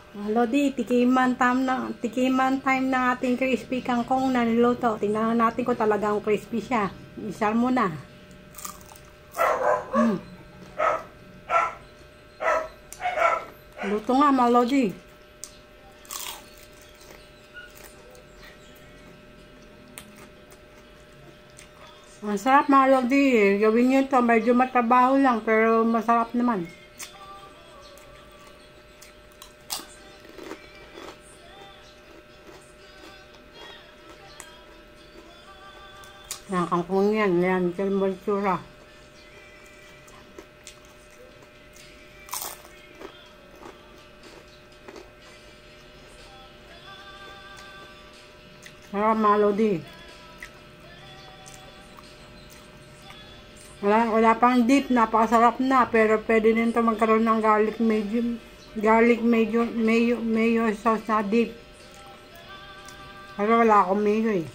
Lodi, tikiman time ng ating crispy kangkong na niluto. Tingnan natin kung talagang crispy siya. Isal mo na. Luto nga, mga Lodi. Ang sarap, mga Lodi. Gawin nyo ito. Medyo matrabaho lang, pero masarap naman. Yan, kangkong yan. Yan, kalmultura. Sarap, mga Lodi. Wala pang dip, napakasarap na, pero pwede din ito magkaroon ng mayo sauce na dip. Pero wala akong mayo eh.